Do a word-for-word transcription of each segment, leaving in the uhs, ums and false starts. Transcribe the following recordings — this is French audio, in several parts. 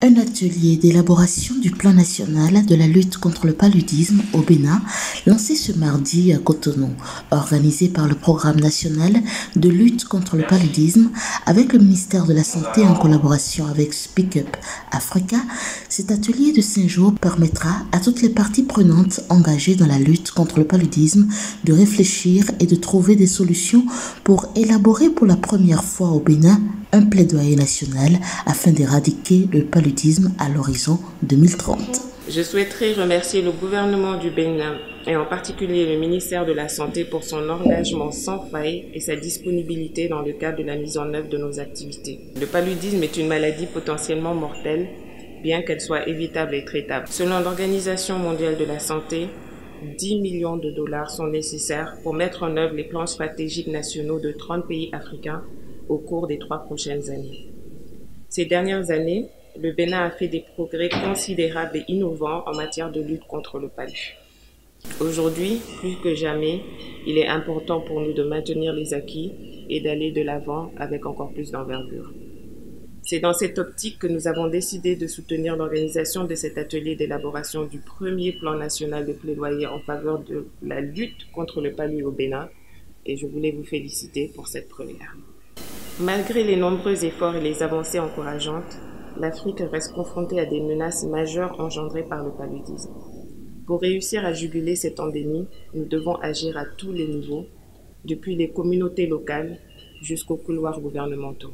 Un atelier d'élaboration du plan national de la lutte contre le paludisme au Bénin, lancé ce mardi à Cotonou, organisé par le Programme national de lutte contre le paludisme avec le ministère de la Santé en collaboration avec Speak Up Africa. Cet atelier de cinq jours permettra à toutes les parties prenantes engagées dans la lutte contre le paludisme de réfléchir et de trouver des solutions pour élaborer pour la première fois au Bénin un plaidoyer national afin d'éradiquer le paludisme à l'horizon deux mille trente. Je souhaiterais remercier le gouvernement du Bénin et en particulier le ministère de la Santé pour son engagement sans faille et sa disponibilité dans le cadre de la mise en œuvre de nos activités. Le paludisme est une maladie potentiellement mortelle, bien qu'elle soit évitable et traitable. Selon l'Organisation mondiale de la santé, dix millions de dollars sont nécessaires pour mettre en œuvre les plans stratégiques nationaux de trente pays africains au cours des trois prochaines années. Ces dernières années, le Bénin a fait des progrès considérables et innovants en matière de lutte contre le palu. Aujourd'hui, plus que jamais, il est important pour nous de maintenir les acquis et d'aller de l'avant avec encore plus d'envergure. C'est dans cette optique que nous avons décidé de soutenir l'organisation de cet atelier d'élaboration du premier plan national de plaidoyer en faveur de la lutte contre le palu au Bénin, et je voulais vous féliciter pour cette première. Malgré les nombreux efforts et les avancées encourageantes, l'Afrique reste confrontée à des menaces majeures engendrées par le paludisme. Pour réussir à juguler cette endémie, nous devons agir à tous les niveaux, depuis les communautés locales jusqu'aux couloirs gouvernementaux.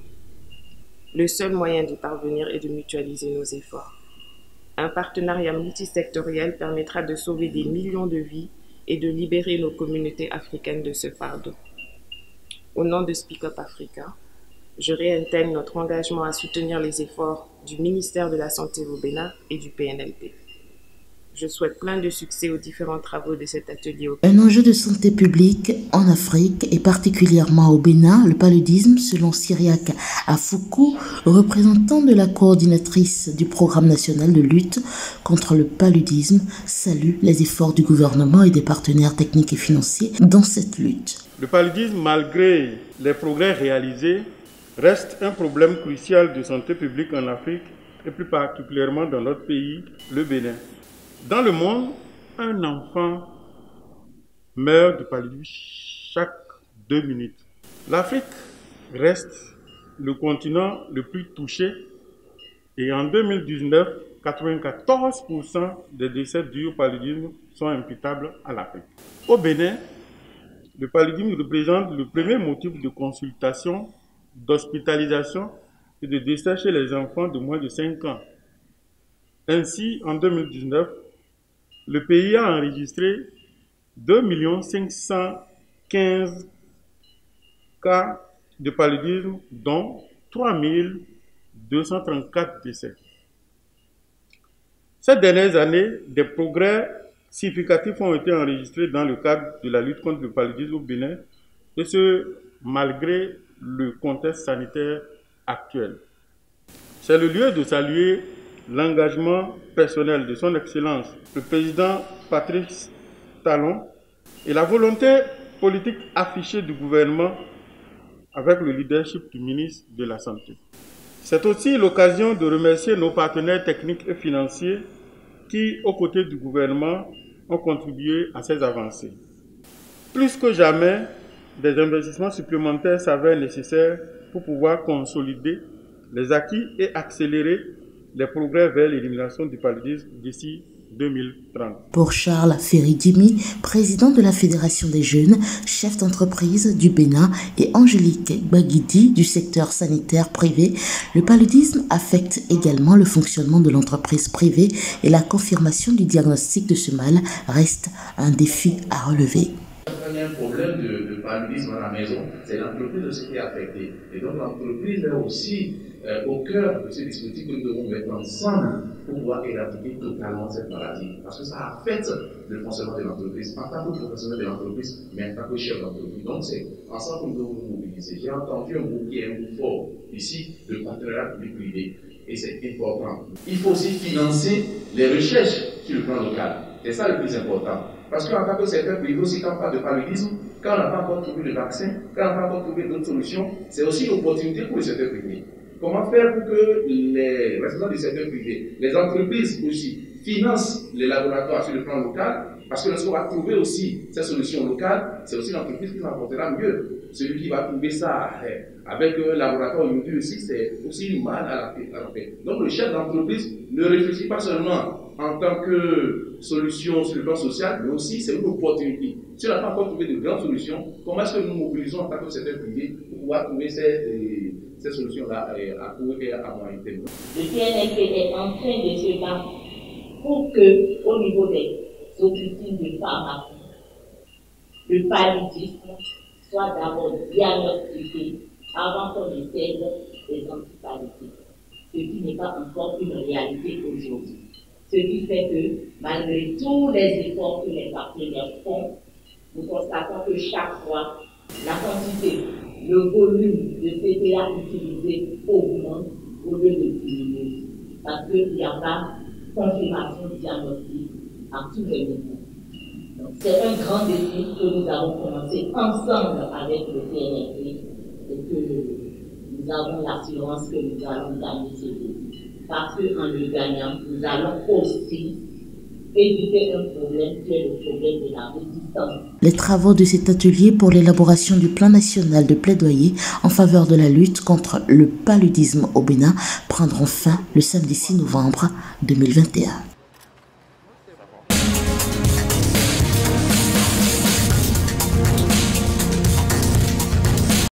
Le seul moyen d'y parvenir est de mutualiser nos efforts. Un partenariat multisectoriel permettra de sauver des millions de vies et de libérer nos communautés africaines de ce fardeau. Au nom de Speak Up Africa, je réintègre notre engagement à soutenir les efforts du ministère de la Santé au Bénin et du P N L P. Je souhaite plein de succès aux différents travaux de cet atelier. Un enjeu de santé publique en Afrique et particulièrement au Bénin, le paludisme, selon Cyriaque Afoukou, représentant de la coordinatrice du Programme national de lutte contre le paludisme, salue les efforts du gouvernement et des partenaires techniques et financiers dans cette lutte. Le paludisme, malgré les progrès réalisés, reste un problème crucial de santé publique en Afrique et plus particulièrement dans notre pays, le Bénin. Dans le monde, un enfant meurt de paludisme chaque deux minutes. L'Afrique reste le continent le plus touché et en deux mille dix-neuf, quatre-vingt-quatorze pour cent des décès dus au paludisme sont imputables à l'Afrique. Au Bénin, le paludisme représente le premier motif de consultation, d'hospitalisation et de décès chez les enfants de moins de cinq ans. Ainsi, en deux mille dix-neuf, le pays a enregistré deux millions cinq cent quinze cas de paludisme, dont trois mille deux cent trente-quatre décès. Ces dernières années, des progrès significatifs ont été enregistrés dans le cadre de la lutte contre le paludisme au Bénin, et ce, malgré le contexte sanitaire actuel. C'est le lieu de saluer l'engagement personnel de son Excellence, le président Patrice Talon, et la volonté politique affichée du gouvernement avec le leadership du ministre de la Santé. C'est aussi l'occasion de remercier nos partenaires techniques et financiers qui, aux côtés du gouvernement, ont contribué à ces avancées. Plus que jamais, des investissements supplémentaires s'avèrent nécessaires pour pouvoir consolider les acquis et accélérer les progrès vers l'élimination du paludisme d'ici deux mille trente. Pour Charles Ferridimi, président de la Fédération des jeunes, chef d'entreprise du Bénin, et Angélique Baguidi du secteur sanitaire privé, le paludisme affecte également le fonctionnement de l'entreprise privée et la confirmation du diagnostic de ce mal reste un défi à relever. Quand il y a un problème de, de paludisme à la maison, c'est l'entreprise aussi qui est affectée. Et donc l'entreprise est aussi euh, au cœur de ce dispositif que nous devons mettre ensemble pour pouvoir éradiquer totalement cette maladie. Parce que ça affecte le fonctionnement de l'entreprise, en tant que professionnel de l'entreprise, mais en tant que chef d'entreprise. Donc c'est ensemble que nous devons nous mobiliser. J'ai entendu un mot qui est un mot fort ici, le partenariat public-privé. Et c'est important. Il faut aussi financer les recherches sur le plan local. C'est ça le plus important. Parce qu'en tant que secteur privé aussi, quand on parle de paludisme, quand on n'a pas encore trouvé le vaccin, quand on n'a pas encore trouvé d'autres solutions, c'est aussi une opportunité pour le secteur privé. Comment faire pour que les responsables du secteur privé, les entreprises aussi, financent les laboratoires sur le plan local? Parce que lorsqu'on va trouver aussi ces solutions locales, c'est aussi l'entreprise qui s'en portera mieux. Celui qui va trouver ça avec un laboratoire aujourd'hui aussi, c'est aussi mal à la paix. Donc le chef d'entreprise ne réfléchit pas seulement en tant que solution sur le plan social, mais aussi c'est une opportunité. Si on n'a pas encore trouvé de grandes solutions, comment est-ce que nous mobilisons en tant que secteur privé pour pouvoir trouver ces, ces solutions-là à court et à moyen terme? Le C N L P est en train de se battre pour que, au niveau des officines de pharmacie, le paludisme soit d'abord diagnostiqué avant qu'on essaie les antipaludismes, ce qui n'est pas encore une réalité aujourd'hui. Ce qui fait que, malgré tous les efforts que les partenaires font, nous constatons que chaque fois, la quantité, le volume de C P A utilisé augmente au lieu de diminuer, parce qu'il n'y a pas confirmation diagnostique à tous les niveaux. Donc, c'est un grand défi que nous avons commencé ensemble avec le C N L P et que nous avons l'assurance que nous allons gagner ce défi. Parce qu'en le gagnant, nous allons aussi éviter un problème qui est le problème de la résistance. Les travaux de cet atelier pour l'élaboration du plan national de plaidoyer en faveur de la lutte contre le paludisme au Bénin prendront fin le samedi six novembre deux mille vingt et un.